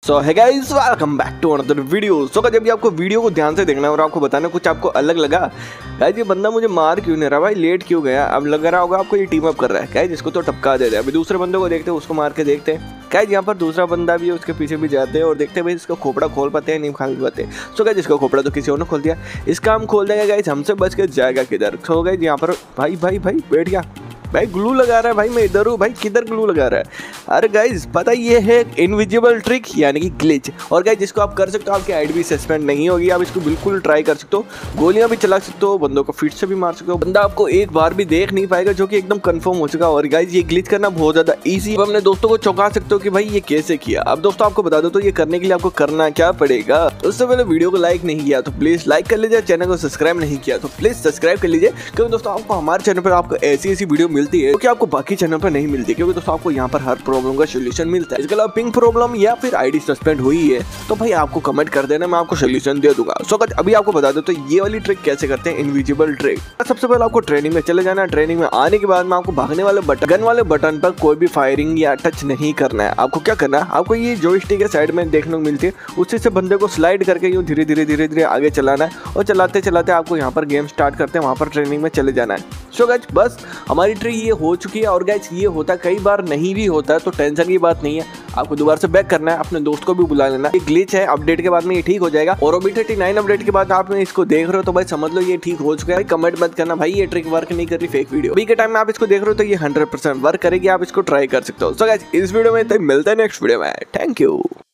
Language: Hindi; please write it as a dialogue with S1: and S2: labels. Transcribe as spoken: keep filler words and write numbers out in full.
S1: So hi guys, welcome back to another video. So जब भी आपको वीडियो को ध्यान से देखना है और आपको बताना कुछ आपको अलग लगा, गाइस ये बंदा मुझे मार क्यों नहीं रहा भाई, लेट क्यों गया। अब लग रहा होगा आपको ये टीम अप कर रहा है, गाइस इसको तो टपका दे रहा है। अभी दूसरे बंदे को देखते हैं, उसको मार के देखते हैं। गाइस यहाँ पर दूसरा बंदा भी है, उसके पीछे भी जाते हैं और देखते हैं भाई इसका खोपड़ा खोल पाते हैं नहीं खोल पाते। सो गाइस इसका खोपड़ा तो किसी और ने खोल दिया, इसका हम खोल देंगे। गाइस हमसे बच के जाएगा किधर। सो गाइस यहाँ पर भाई भाई भाई बैठ गया भाई, ग्लू लगा रहा है भाई, मैं इधर हूँ भाई, किधर ग्लू लगा रहा है। अरे गाइस पता ये है इनविजिबल ट्रिक यानी कि ग्लिच। और गाइस जिसको आप कर सकते हो, आपकी आईडी भी सस्पेंड नहीं होगी, आप इसको बिल्कुल ट्राई कर सकते हो। गोलियां भी चला सकते हो, बंदों को फिट से भी मार सकते हो, बंदा आपको एक बार भी देख नहीं पाएगा, जो कि एकदम कंफर्म हो चुका। और गाइस ये ग्लिच करना बहुत ज्यादा ईजी। अब अपने दोस्तों को चौंका सकते हो कि भाई ये कैसे किया। अब दोस्तों आपको बता दो तो ये करने के लिए आपको करना क्या पड़ेगा। उससे पहले वीडियो को लाइक नहीं किया तो प्लीज लाइक कर लीजिए, चैनल को सब्सक्राइब नहीं किया तो प्लीज सब्सक्राइब कर लीजिए, क्योंकि दोस्तों आपको हमारे चैनल पर आपको ऐसी ऐसी वीडियो मिलती है क्योंकि आपको बाकी चैनल पर नहीं मिलती। क्योंकि दोस्तों आपको यहाँ पर हर प्रॉब्लम का सोल्यूशन मिलता है। इसके अलावा पिंक प्रॉब्लम या फिर आईडी सस्पेंड हुई है तो भाई आपको कमेंट कर देना, मैं आपको सोल्यूशन दे दूंगा। सो अभी आपको बता दो तो ये वाली ट्रिक कैसे करते हैं, इनविजिबल ट्रिक। सबसे पहले आपको ट्रेनिंग में चले जाना है। ट्रेनिंग में आने के बाद में आपको भागने वाले बटन गन वाले बटन पर कोई भी फायरिंग या टच नहीं करना है। आपको क्या करना है, आपको ये जॉयस्टिक के साइड में देखने को मिलती है, उसी से बंदे को स्लाइड करके यूँ धीरे धीरे धीरे धीरे आगे चलाना है। और चलाते चलाते आपको यहाँ पर गेम स्टार्ट करते हैं, वहाँ पर ट्रेनिंग में चले जाना है। सो गाइस बस हमारी ट्रिक ये हो चुकी है। और गाइस ये होता कई बार नहीं भी होता है तो टेंशन की बात नहीं है, आपको दोबारा से बैक करना है, अपने दोस्त को भी बुला लेना। ये ग्लिच है, अपडेट के बाद में ये ठीक हो जाएगा। और ओबी थर्टी नाइन अपडेट के बाद आप इसको देख रहे हो तो भाई समझ लो ये ठीक हो चुका है। कमेंट मत करना भाई ये ट्रिक वर्क नहीं कर रही, फेक वीडियो। अभी के टाइम में आप इसको देख रहे हो तो ये हंड्रेड परसेंट वर्क करेगी, आप इसको ट्राई कर सकते हो। सो गाइस इस वीडियो में तो मिलते हैं नेक्स्ट वीडियो में। Thank you.